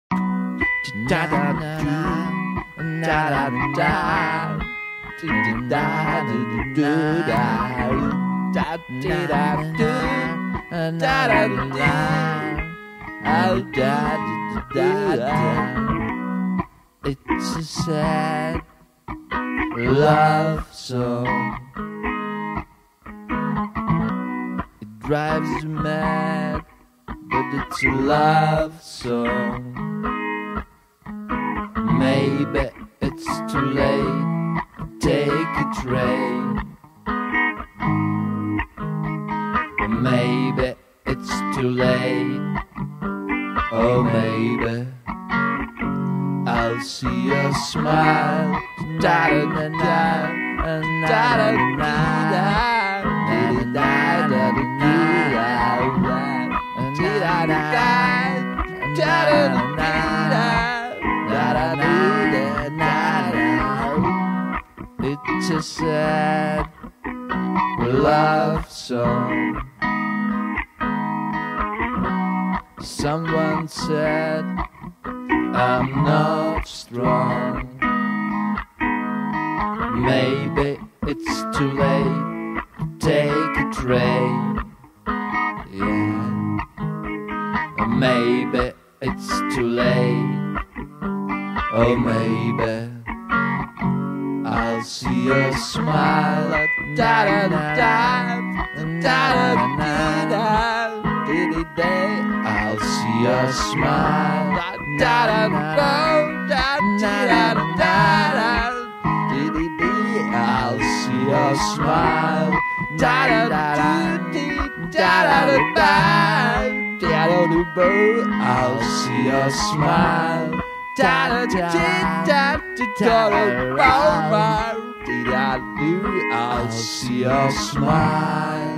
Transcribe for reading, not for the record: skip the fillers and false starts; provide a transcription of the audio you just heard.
Da da da da da da it's a sad love song. It drives you mad, but it's a love song. Maybe it's too late, take a train. Maybe it's too late, oh maybe I'll see your smile. Da da da da da da da. It's a sad love song. Someone said I'm not strong. Maybe it's too late, take a train. Yeah. Maybe it's too late, oh maybe I'll see your smile. Da da da da da da da. I'll see your smile. Da da da da da da da. I'll see your smile. Da da da da da da da. I'll see your smile. Da da da da da da. I'll see your smile.